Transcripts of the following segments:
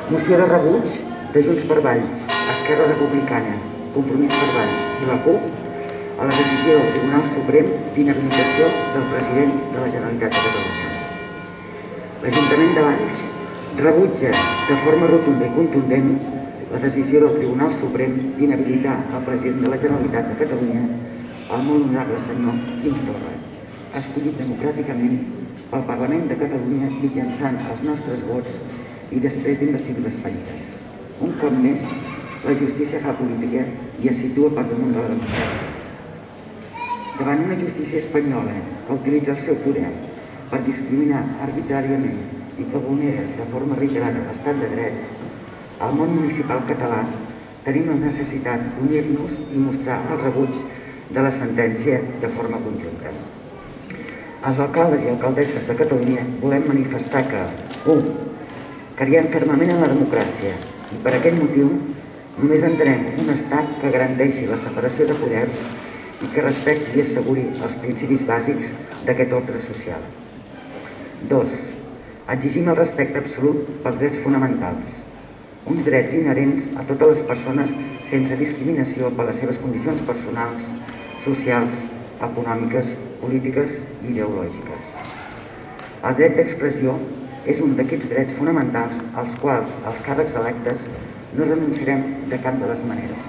Moció de rebuig de Junts per Valls, Esquerra Republicana, Compromís per Valls i la CUP a la decisió del Tribunal Suprem d'inhabilitació del president de la Generalitat de Catalunya. L'Ajuntament de Valls rebutja de forma rotunda i contundent la decisió del Tribunal Suprem d'inhabilitar el president de la Generalitat de Catalunya, el molt honorable senyor Quim Torra, escollit democràticament pel Parlament de Catalunya mitjançant els nostres vots i després d'investidures fallides. Un cop més, la justícia fa política i es situa per damunt de la democràcia. Davant una justícia espanyola que utilitza el seu poder per discriminar arbitràriament i que vulnera de forma reiterada l'estat de dret, al món municipal català tenim la necessitat d'unir-nos i mostrar el rebuig de la sentència de forma conjunta. Els alcaldes i alcaldesses de Catalunya volem manifestar que 1. Creiem fermament en la democràcia i per aquest motiu només entenem un estat que garanteixi la separació de poders i que respecti i asseguri els principis bàsics d'aquest ordre social. 2. Exigim el respecte absolut pels drets fonamentals, uns drets inherents a totes les persones sense discriminació per les seves condicions personals, socials, econòmiques, polítiques i ideològiques. El dret d'expressió és un d'aquests drets fonamentals als quals els càrrecs electes no renunciarem de cap de les maneres.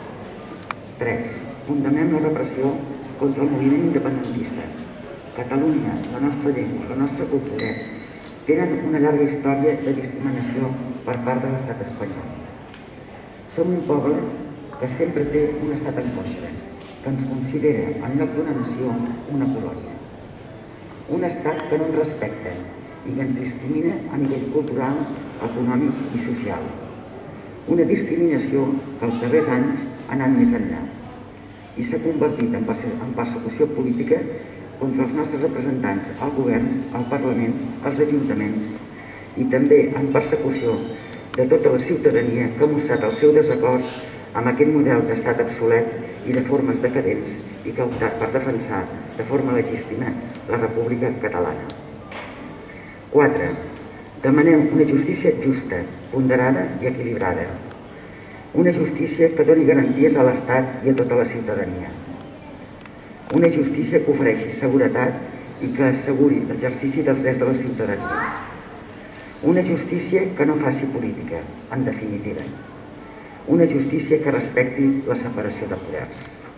3. Condemnem la repressió contra el moviment independentista. Catalunya, la nostra llengua, la nostra cultura tenen una llarga història de discriminació per part de l'estat espanyol. Som un poble que sempre té un estat en contra, que ens considera, en lloc d'una nació, una colònia. Un estat que no ens respecta i que ens discrimina a nivell cultural, econòmic i social. Una discriminació que els darrers anys ha anat més enllà i s'ha convertit en persecució política contra els nostres representants al govern, al Parlament, als ajuntaments i també en persecució de tota la ciutadania que ha mostrat el seu desacord amb aquest model d'estat obsolet i de formes decadents i que ha optat per defensar de forma legítima la República Catalana. 4. Demanem una justícia justa, ponderada i equilibrada. Una justícia que doni garanties a l'Estat i a tota la ciutadania. Una justícia que ofereixi seguretat i que asseguri l'exercici dels drets de la ciutadania. Una justícia que no faci política, en definitiva. Una justícia que respecti la separació de poders.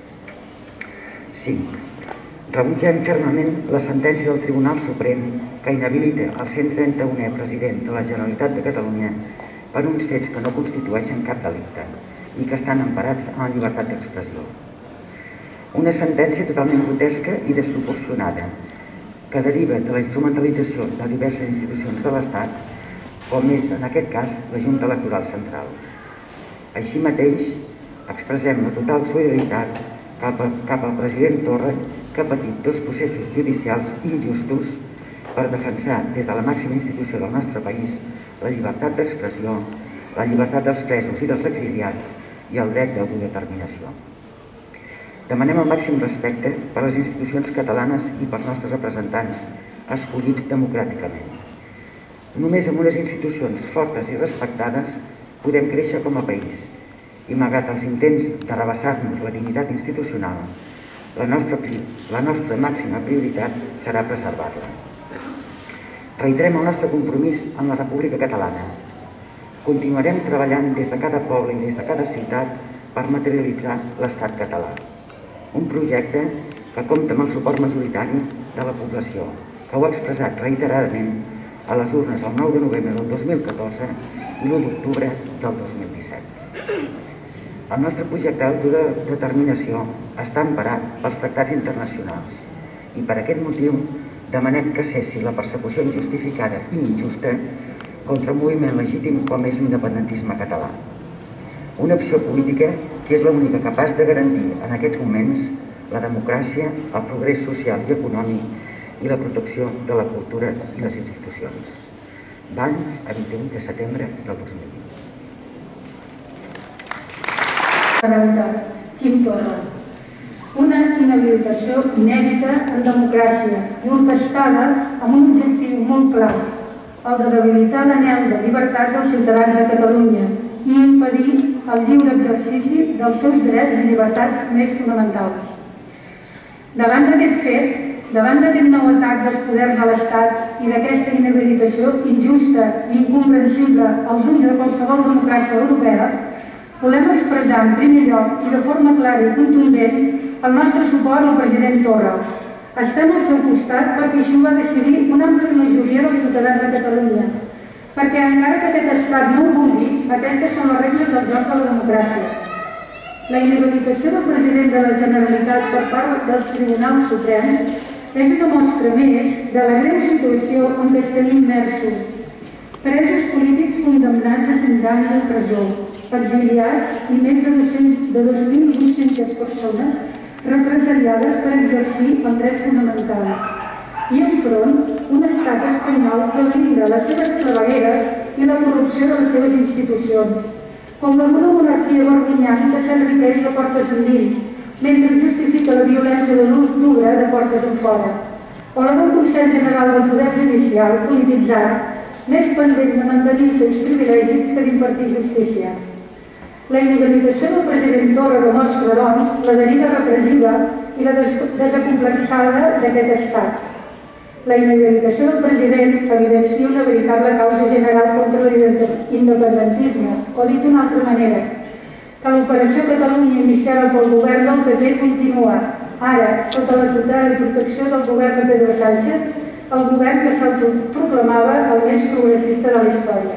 5. Rebutgem fermament la sentència del Tribunal Suprem que inhabilita el 131è president de la Generalitat de Catalunya per uns fets que no constitueixen cap delicte i que estan emparats en la llibertat d'expressió. Una sentència totalment grotesca i desproporcionada que deriva de la instrumentalització de diverses institucions de l'Estat, com és, en aquest cas, la Junta Electoral Central. Així mateix, expressem la total solidaritat cap al president Torra, que ha patit 2 processos judicials injustos per defensar des de la màxima institució del nostre país la llibertat d'expressió, la llibertat dels presos i dels exiliats i el dret d'autodeterminació. Demanem el màxim respecte per les institucions catalanes i pels nostres representants, escollits democràticament. Només amb unes institucions fortes i respectades podem créixer com a país i, malgrat els intents d'arrabassar-nos la dignitat institucional, la nostra màxima prioritat serà preservar-la. Reiterem el nostre compromís amb la República Catalana. Continuarem treballant des de cada poble i des de cada ciutat per materialitzar l'estat català. Un projecte que compta amb el suport majoritari de la població, que ho ha expressat reiteradament a les urnes el 9 de novembre del 2014 i l'1 d'octubre del 2017. El nostre projecte d'autodeterminació està emparat pels tractats internacionals i per aquest motiu demanem que cessi la persecució injustificada i injusta contra un moviment legítim com és l'independentisme català. Una opció política que és l'única capaç de garantir en aquests moments la democràcia, el progrés social i econòmic i la protecció de la cultura i les institucions. Valls, a 28 de setembre del 2020. Generalitat, Quim Torra. Una inhabilitació inèdita en democràcia i orquestada amb un objectiu molt clar, el de debilitar l'anhel de llibertat dels ciutadans de Catalunya i impedir el lliure exercici dels seus drets i llibertats més fonamentals. Davant d'aquest fet, davant d'aquest nou atac dels poders de l'Estat i d'aquesta inhabilitació injusta i incomprensible als ulls de qualsevol democràcia europea, volem expressar en primer lloc i de forma clara i contundent el nostre suport al president Torra. Estem al seu costat perquè així ho va decidir una àmplia majoria dels ciutadans de Catalunya, perquè encara que aquest estat no ho vulgui, aquestes són les regles del joc de la democràcia. La inhabilitació del president de la Generalitat per part del Tribunal Suprem és una mostra més de la greu situació en què estem immersos. Presos polítics condemnats a 5 anys de presó, exiliats i més de 2.800 persones represaliades per exercir els drets fonamentals. I enfront, un estat espanyol que blinda les seves clavegueres i la corrupció de les seves institucions, com la d'una monarquia vergonyant que s'enriqueix de portes endins, mentre justifica la violència de l'1 d'octubre de portes enfora, o la del Consell General del Poder Judicial polititzat, més pendent de mantenir els seus privilegis que d'impartir justícia. La inhabilitació del president Torra demostra, doncs, la deriva repressiva i la desacomplexada d'aquest estat. La inhabilitació del president evidencia una veritable causa general contra l'independentisme, o dit d'una altra manera, que l'operació Catalunya iniciada pel govern del PP continua, ara, sota la tutela i protecció del govern de Pedro Sánchez, el govern que s'autoproclamava el més progressista de la història.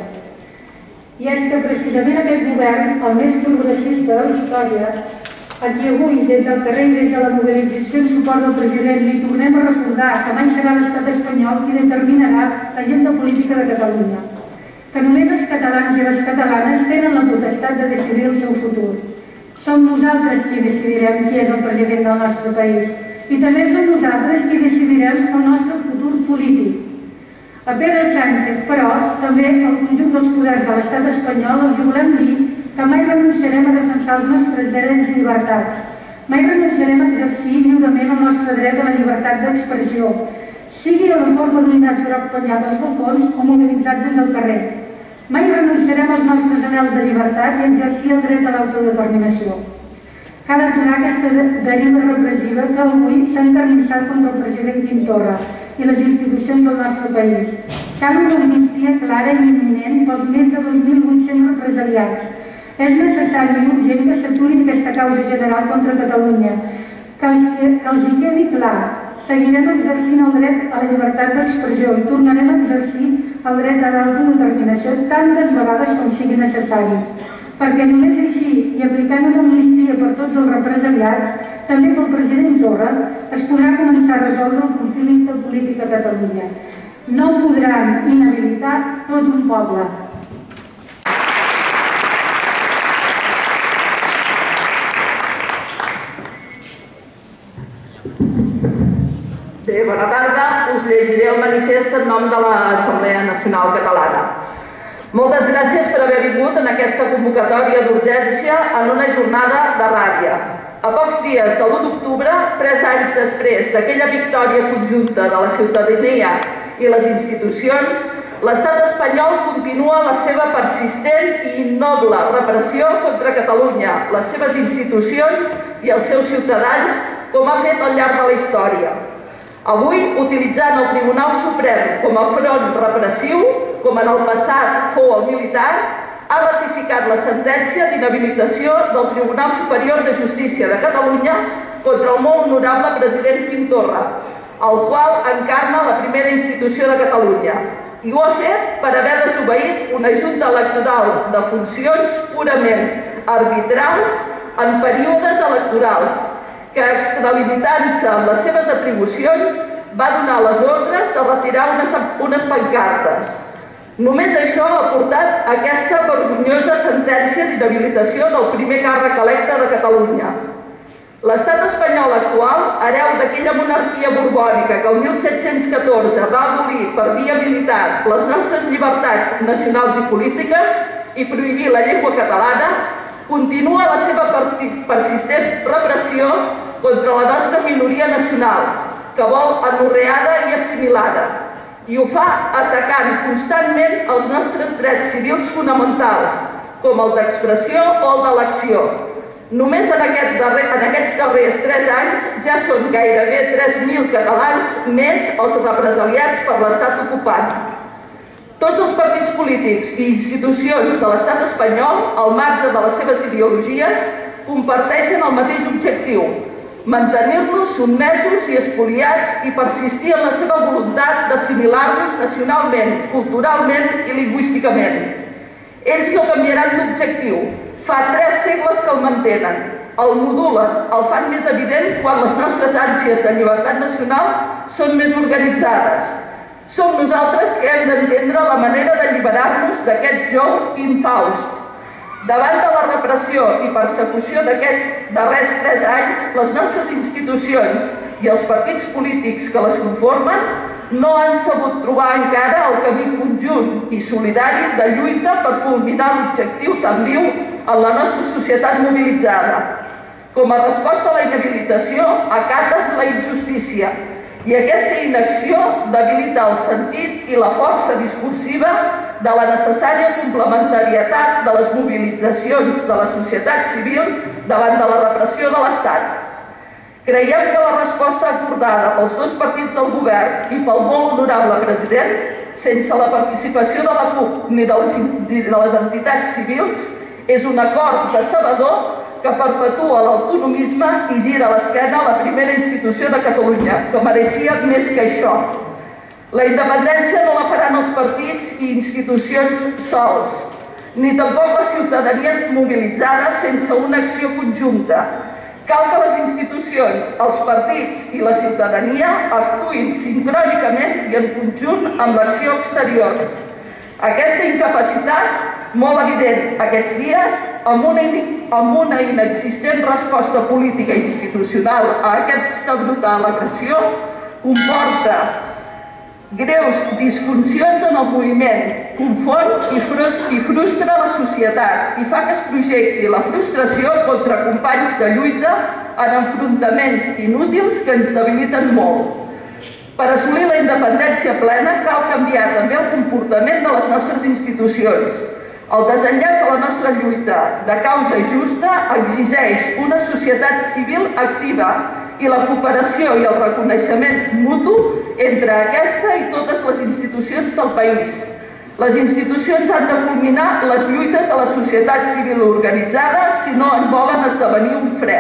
I és que precisament aquest govern, el més progressista de la història, a qui avui, des del carrer i des de la mobilització en suport del president, li tornem a recordar que mai serà l'estat espanyol qui determinarà l'agenda política de Catalunya, que només els catalans i les catalanes tenen la potestat de decidir el seu futur. Som nosaltres qui decidirem qui és el president del nostre país i també som nosaltres qui decidirem el nostre futur polític. A Pedro Sánchez, però, també al conjunt dels poders de l'estat espanyol els volem dir que mai renunciarem a defensar els nostres drets i llibertats, mai renunciarem a exercir lliurement el nostre dret a la llibertat d'expressió, sigui en la forma d'un llaç groc penjat als balcons o mobilitzats des del carrer. Mai renunciarem als nostres anhels de llibertat i a exercir el dret a l'autodeterminació. Cal aturar aquesta deriva repressiva que avui s'ha encarnissat contra el president Quim Torra i les institucions del nostre país. Cal una amnistia clara i imminent pels més de 2.800 represaliats. És necessari i urgent que s'aturi aquesta causa general contra Catalunya, que els hi quedi clar. Seguirem exercint el dret a la llibertat d'expressió i tornarem a exercir el dret a l'autodeterminació tantes vegades com sigui necessari. Perquè només així, i aplicant una amnistia per tots els represaliats, també pel president Torra, es podrà començar a resoldre el conflicte polític a Catalunya. No podran inhabilitar tot un poble. Bé, bona tarda. Us llegiré el manifest en nom de l'Assemblea Nacional Catalana. Moltes gràcies per haver vingut en aquesta convocatòria d'urgència en una jornada de ràbia. A pocs dies de l'1 d'octubre, 3 anys després d'aquella victòria conjunta de la ciutadania i les institucions, l'estat espanyol continua la seva persistent i innoble repressió contra Catalunya, les seves institucions i els seus ciutadans, com ha fet al llarg de la història. Avui, utilitzant el Tribunal Suprem com a front repressiu, com en el passat fou el militar, ha ratificat la sentència d'inhabilitació del Tribunal Superior de Justícia de Catalunya contra el molt honorable president Quim Torra, el qual encarna la primera institució de Catalunya. I ho ha fet per haver desobeït una junta electoral de funcions purament arbitrals en períodes electorals, que extralimitant-se amb les seves atribucions va donar les ordres de retirar unes pancartes. Només això ha portat aquesta vergonyosa sentència d'inhabilitació del primer càrrec electe de Catalunya. L'estat espanyol actual, hereu d'aquella monarquia borbònica que el 1714 va abolir per via militar les nostres llibertats nacionals i polítiques i prohibir la llengua catalana, continua la seva persistent repressió contra la nostra minoria nacional, que vol anorreada i assimilada. i ho fa atacant constantment els nostres drets civils fonamentals, com el d'expressió o el d'elecció. Només en aquests darrers 3 anys ja són gairebé 3.000 catalans més els represaliats per l'estat ocupant. Tots els partits polítics i institucions de l'estat espanyol, al marge de les seves ideologies, comparteixen el mateix objectiu: mantenir-nos sotmesos i espoliats i persistir en la seva voluntat d'assimilar-nos nacionalment, culturalment i lingüísticament. Ells no canviaran d'objectiu. Fa 3 segles que el mantenen, el modulen, el fan més evident quan les nostres ànsies de llibertat nacional són més organitzades. Som nosaltres que hem d'entendre la manera d'alliberar-nos d'aquest jou infaust. Davant de la repressió i persecució d'aquests darrers 3 anys, les nostres institucions i els partits polítics que les conformen no han sabut trobar encara el camí conjunt i solidari de lluita per culminar l'objectiu tan viu en la nostra societat mobilitzada. Com a resposta a la inhabilitació, acaten la injustícia, i aquesta inacció debilita el sentit i la força discursiva de la necessària complementarietat de les mobilitzacions de la societat civil davant de la repressió de l'Estat. Creiem que la resposta acordada pels 2 partits del govern i pel molt honorable president, sense la participació de la CUP ni de les entitats civils, és un acord decebedor que perpetua l'autonomisme i gira l'esquena a la primera institució de Catalunya, que mereixia més que això. La independència no la faran els partits i institucions sols, ni tampoc la ciutadania mobilitzada sense una acció conjunta. Cal que les institucions, els partits i la ciutadania actuïn sincrònicament i en conjunt amb l'acció exterior. Aquesta incapacitat, molt evident aquests dies, amb una inexistent resposta política i institucional a aquesta brutal agressió, comporta greus disfuncions en el moviment, confon i frustra la societat i fa que es projecti la frustració contra companys de lluita en enfrontaments inútils que ens debiliten molt. Per assolir la independència plena cal canviar també el comportament de les nostres institucions. El desenllaç de la nostra lluita de causa justa exigeix una societat civil activa i la cooperació i el reconeixement mutu entre aquesta i totes les institucions del país. Les institucions han de culminar les lluites de la societat civil organitzada si no en volen esdevenir un fre.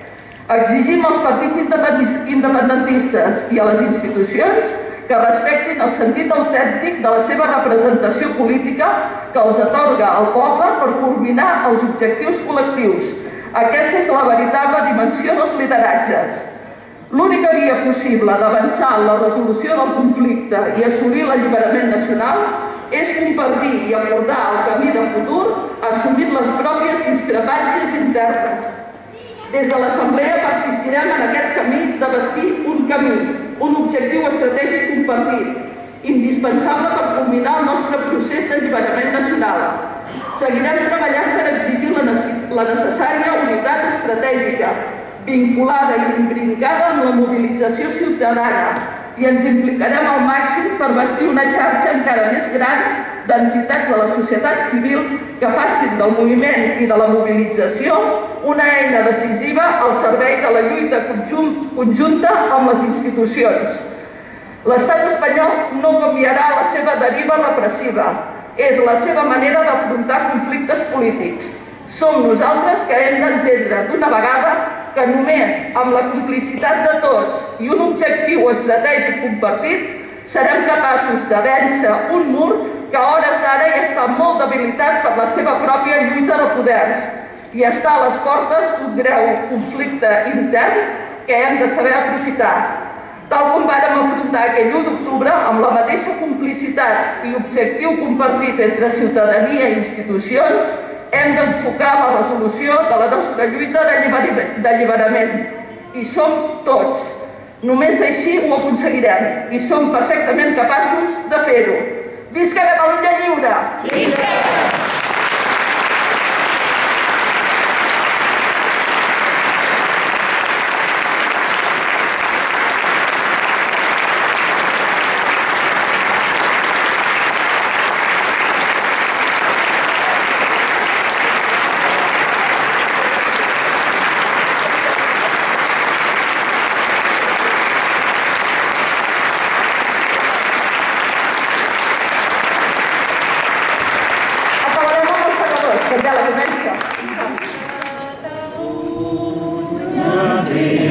Exigim als partits independentistes i a les institucions que respectin el sentit autèntic de la seva representació política que els atorga el poble per culminar els objectius col·lectius. Aquesta és la veritable dimensió dels lideratges. L'única via possible d'avançar en la resolució del conflicte i assolir l'alliberament nacional és compartir i acordar el camí de futur assumint les pròpies discrepàncies internes. Des de l'Assemblea persistirem en aquest camí de bastir un camí, un objectiu estratègic compartit, indispensable per culminar el nostre procés d'alliberament nacional. Seguirem treballant per exigir la necessària unitat estratègica, vinculada i imbrincada amb la mobilització ciutadana, i ens implicarem al màxim per bastir una xarxa encara més gran d'entitats de la societat civil que facin del moviment i de la mobilització una eina decisiva al servei de la lluita conjunta amb les institucions. L'estat espanyol no canviarà la seva deriva repressiva, és la seva manera d'afrontar conflictes polítics. Som nosaltres que hem d'entendre d'una vegada que només amb la complicitat de tots i un objectiu estratègic compartit serem capaços de vèncer un mur que a hores d'ara ja està molt debilitat per la seva pròpia lluita de poders i està a les portes d'un greu conflicte intern que hem de saber aprofitar. Tal com vàrem afrontar aquell 1 d'octubre amb la mateixa complicitat i objectiu compartit entre ciutadania i institucions, hem d'enfocar la resolució de la nostra lluita d'alliberament. I som tots. Només així ho aconseguirem i som perfectament capaços de fer-ho. Visca Catalunya lliure! Visca! Candela, comença.